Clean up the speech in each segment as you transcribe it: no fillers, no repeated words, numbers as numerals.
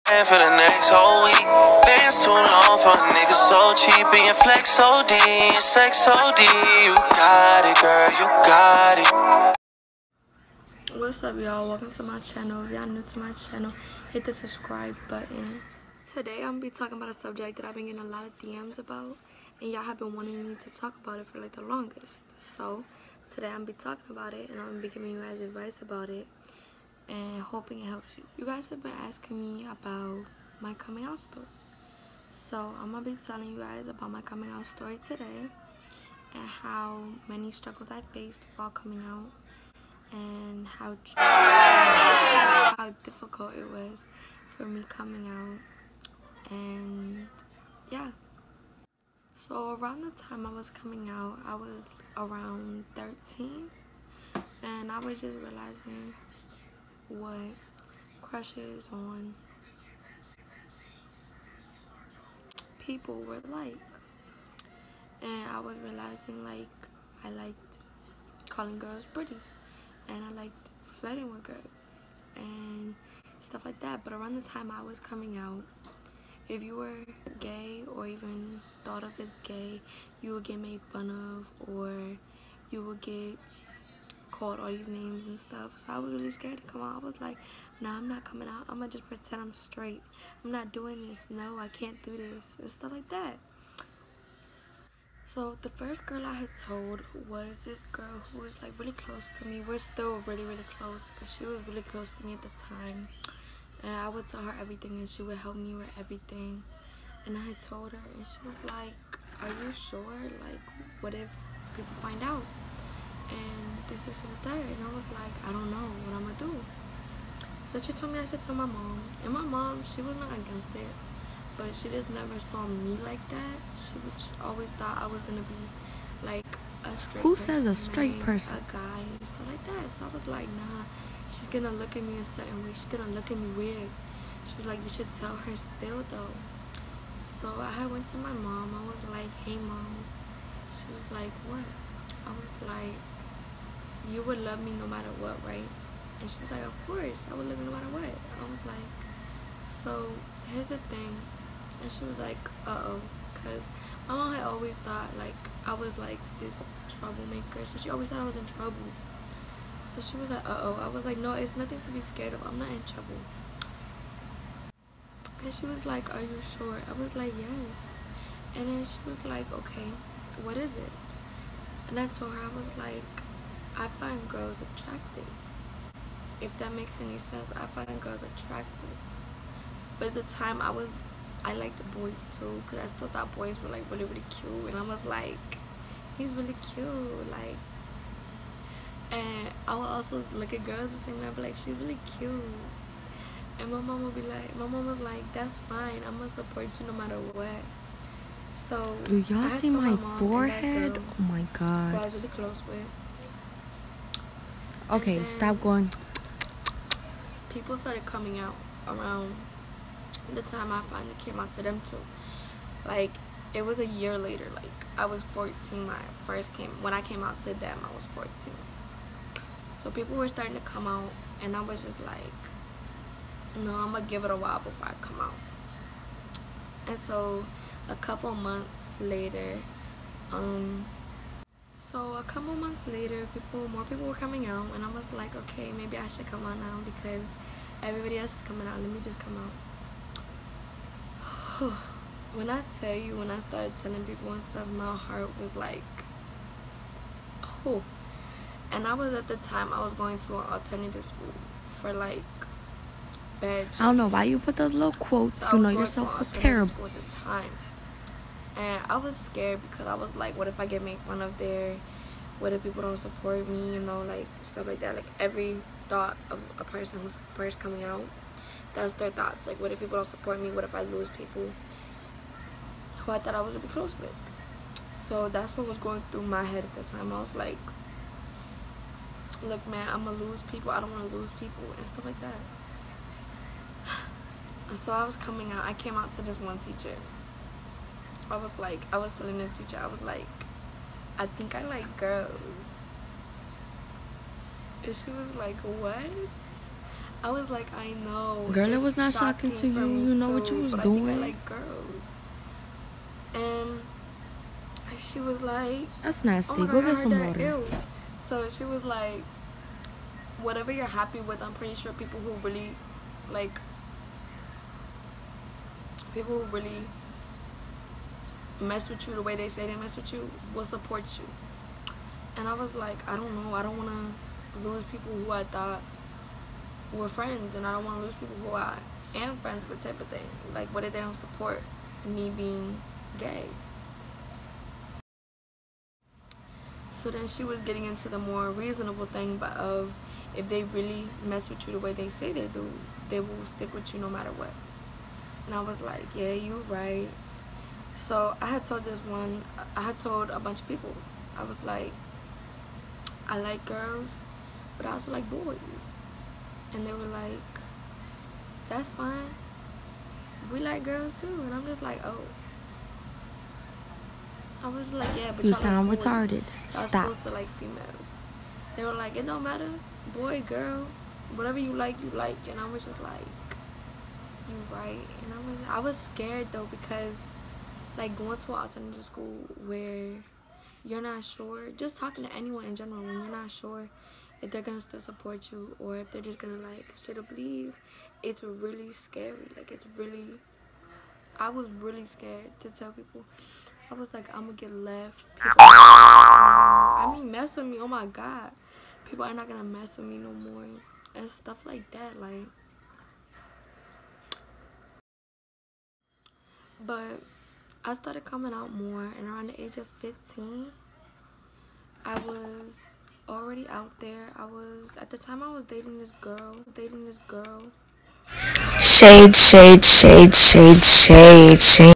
And for the next whole week, bands too long for a nigga so cheap. And your flex OD, your sex OD. You got it, girl, you got it. What's up, y'all? Welcome to my channel. If y'all new to my channel, hit the subscribe button. Today I'm gonna be talking about a subject that I've been getting a lot of DMs about, and y'all have been wanting me to talk about it for like the longest. So today I'm gonna be talking about it, and I'm gonna be giving you guys advice about it and hoping it helps you. You guys have been asking me about my coming out story, so I'm gonna be telling you guys about my coming out story today and how many struggles I faced while coming out and how difficult it was for me coming out. And yeah, so around the time I was coming out, I was around 13, and I was just realizing what crushes on people were like, and I was realizing like I liked calling girls pretty, and I liked flirting with girls and stuff like that. But around the time I was coming out, if you were gay or even thought of as gay, you would get made fun of, or you would get called all these names and stuff. So I was really scared to come out. I was like, nah, I'm not coming out. I'm gonna just pretend I'm straight. I'm not doing this. No, I can't do this, and stuff like that. So the first girl I had told was this girl who was like really close to me. We're still really close, but she was really close to me at the time, and I would tell her everything and she would help me with everything. And I had told her, and she was like, are you sure? Like, what if people find out? And this and the third. And I was like, I don't know what I'm gonna do. So she told me I should tell my mom, and my mom, she was not against it, but she just never saw me like that. She always thought I was gonna be like a straight Who person, says a straight person? a guy and stuff like that. So I was like, nah, she's gonna look at me a certain way. She's gonna look at me weird. She was like, you should tell her still though. So I went to my mom. I was like, hey mom. She was like, what? I was like, you would love me no matter what, right? And she was like, of course, I would love you no matter what. I was like, so here's the thing. And she was like, uh-oh, because my mom had always thought like I was like this troublemaker, so she always thought I was in trouble. So she was like, uh-oh. I was like, no, it's nothing to be scared of. I'm not in trouble. And she was like, are you sure? I was like, yes. And then she was like, okay, what is it? And I told her, I was like, I find girls attractive. If that makes any sense, I find girls attractive. But at the time, I liked the boys too, because I still thought boys were like really cute. And I was like, he's really cute, like. And I would also look at girls the same way. I'd be like, she's really cute. And my mom was like, that's fine, I'm gonna support you no matter what. So do y'all see my forehead? Oh my god. Who I was really close with. Okay, stop going. People started coming out around the time I finally came out to them too. Like, it was a year later. Like, I was 14 when I came out to them. I was 14. So people were starting to come out, and I was just like, no, I'm gonna give it a while before I come out. And so a couple months later, more people were coming out, and I was like, okay, maybe I should come out now because everybody else is coming out. Let me just come out. When I tell you, when I started telling people and stuff, my heart was like, oh. And I was, at the time, I was going to an alternative school for like bad children. I don't know why you put those little quotes. So you know yourself was terrible. at the time. And I was scared because I was like, what if I get made fun of there? What if people don't support me? You know, like stuff like that. Like every thought of a person who's first coming out, that's their thoughts. Like, what if people don't support me? What if I lose people who I thought I was really close with? So that's what was going through my head at the time. I was like, look, man, I'm gonna lose people. I don't want to lose people and stuff like that. So I was coming out. I came out to this one teacher. I was telling this teacher, I was like, I think I like girls. And she was like, what? I was like, I know. Girl, it was not shocking to you. You know what you was doing. I like girls. And she was like, that's nasty. Oh my God, go get some water. Ew. So she was like, whatever you're happy with, I'm pretty sure people who really mess with you the way they say they mess with you will support you. And I was like, I don't know, I don't want to lose people who I thought were friends, and I don't want to lose people who I am friends with, type of thing. Like, what if they don't support me being gay? So then she was getting into the more reasonable thing, but of if they really mess with you the way they say they do, they will stick with you no matter what. And I was like, yeah, you're right. So I had told a bunch of people, I was like, I like girls, but I also like boys. And they were like, that's fine, we like girls too. And I'm just like, oh. I was like, yeah, but you y'all sound like boys. retarded. Y'all Stop. supposed to like females. They were like, it don't matter, boy, girl, whatever you like, you like. And I was just like, you right. And I was scared though, because like going to an alternative school where you're not sure, just talking to anyone in general, when you're not sure if they're gonna still support you or if they're just gonna like straight up leave, it's really scary. Like, I was really scared to tell people. I was like, I'm gonna get left. Mess with me, oh my God, people are not gonna mess with me no more and stuff like that. Like, but I started coming out more, and around the age of 15 I was already out there. At the time I was dating this girl. Shade, shade, shade, shade, shade, shade.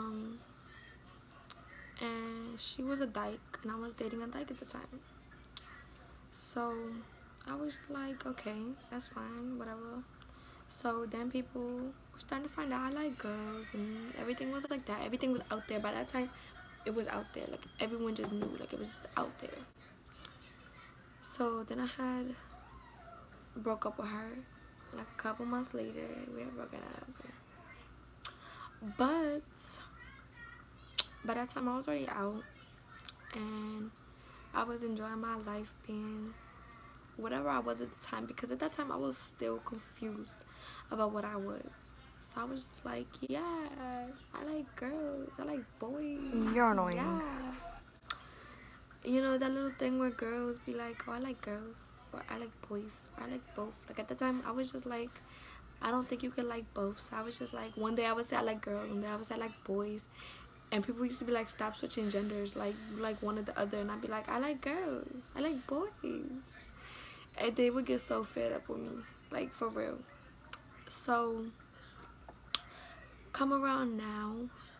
And she was a dyke, and I was dating a dyke at the time. So I was like, okay, that's fine, whatever. So then people were starting to find out I like girls, and everything was like that. Everything was out there. By that time, it was out there. Like, everyone just knew. Like, it was just out there. So then I had broke up with her. Like, a couple months later, we had broken up. But by that time, I was already out, and I was enjoying my life being whatever I was at the time, because at that time I was still confused about what I was. So I was like, yeah, I like girls, I like boys. You're annoying. Yeah. You know, that little thing where girls be like, oh, I like girls, or I like boys, or I like both. Like, at the time I was just like, I don't think you could like both. So I was just like, one day I would say I like girls, one day I would say I like boys. And people used to be like, stop switching genders, like, you like one or the other. And I'd be like, I like girls, I like boys. And they would get so fed up with me, like, for real. So come around now,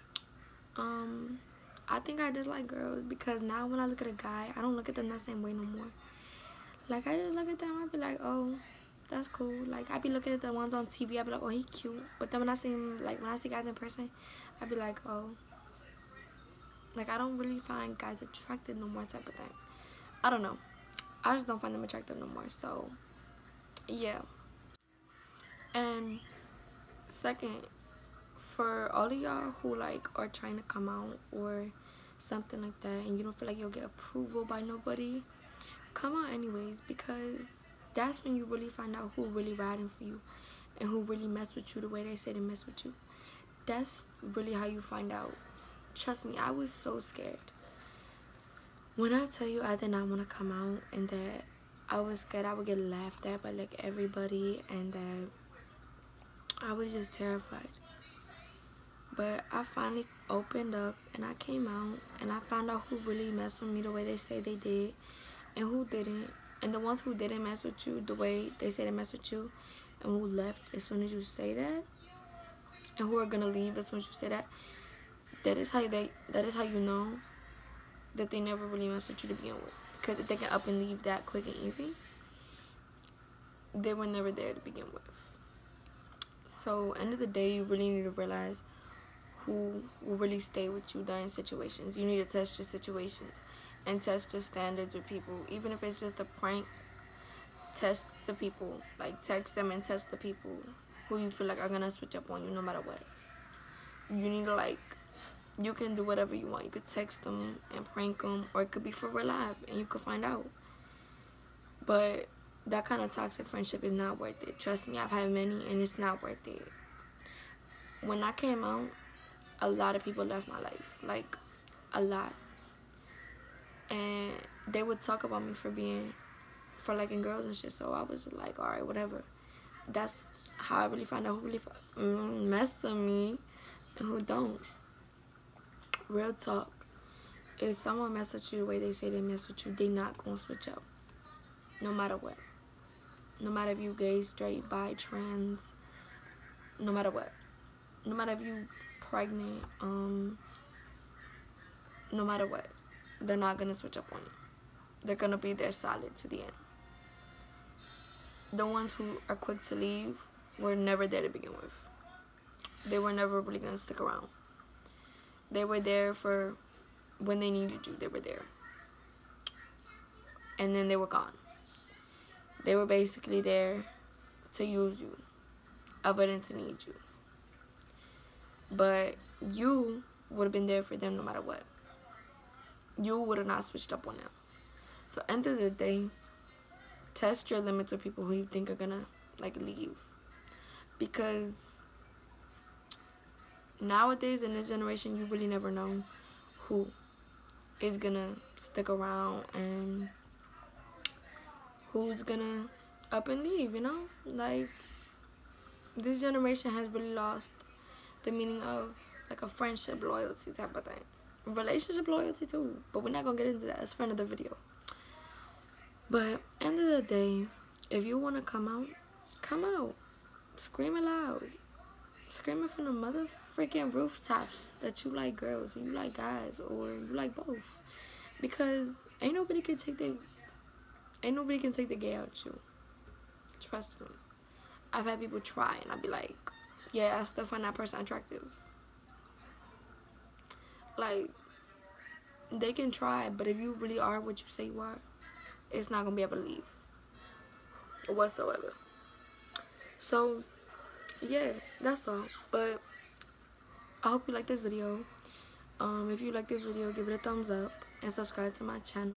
I think I just like girls, because now when I look at a guy, I don't look at them the same way no more. Like, I just look at them, I'd be like, oh, that's cool. Like, I'd be looking at the ones on TV, I'd be like, oh, he cute. But then when I see him, like, when I see guys in person, I'd be like, oh. Like, I don't really find guys attractive no more, type of thing. I don't know. I just don't find them attractive no more. So, yeah. And second, for all of y'all who like are trying to come out or something like that, and you don't feel like you'll get approval by nobody, come out anyways, because that's when you really find out who really riding for you and who really mess with you the way they say they mess with you. That's really how you find out. Trust me, I was so scared. When I tell you I did not want to come out, and that I was scared I would get laughed at by like everybody, and that I was just terrified. But I finally opened up, and I came out, and I found out who really messed with me the way they say they did, and who didn't. And the ones who didn't mess with you the way they say they mess with you, and who left as soon as you say that, and who are gonna leave as soon as you say that, that is how you know that they never really messed with you to begin with. Because if they can up and leave that quick and easy, they were never there to begin with. So end of the day, you really need to realize who will really stay with you during situations. You need to test your situations and test your standards with people. Even if it's just a prank, test the people, like text them and test the people who you feel like are gonna switch up on you no matter what. You need to, like, you can do whatever you want. You could text them and prank them, or it could be for real life and you could find out. But that kind of toxic friendship is not worth it. Trust me, I've had many and it's not worth it. When I came out, a lot of people left my life, like a lot. And they would talk about me for liking girls and shit, so I was just like, alright, whatever. That's how I really find out who really mess with me and who don't. Real talk. If someone mess with you the way they say they mess with you, they not gonna switch up. No matter what. No matter if you gay, straight, bi, trans, no matter what. No matter if you pregnant, no matter what. They're not gonna switch up on you. They're gonna be there solid to the end. The ones who are quick to leave were never there to begin with. They were never really gonna stick around. They were there for when they needed you. They were there. And then they were gone. They were basically there to use you, other than to need you. But you would have been there for them no matter what. You would have not switched up on them. So end of the day, test your limits with people who you think are gonna, like, leave. Because nowadays in this generation, you really never know who is gonna stick around and who's gonna up and leave, you know? Like, this generation has really lost the meaning of, like, a friendship loyalty type of thing. Relationship loyalty too, but we're not gonna get into that. It's for another video. But end of the day, if you want to come out, come out. Scream it loud. Scream it from the mother freaking rooftops that you like girls, or you like guys, or you like both. Because ain't nobody can take the gay out of you. Trust me. I've had people try and I'd be like, yeah, I still find that person attractive. Like, they can try, but if you really are what you say you are, it's not gonna be able to leave whatsoever. So yeah, that's all. But I hope you like this video. If you like this video, give it a thumbs up and subscribe to my channel.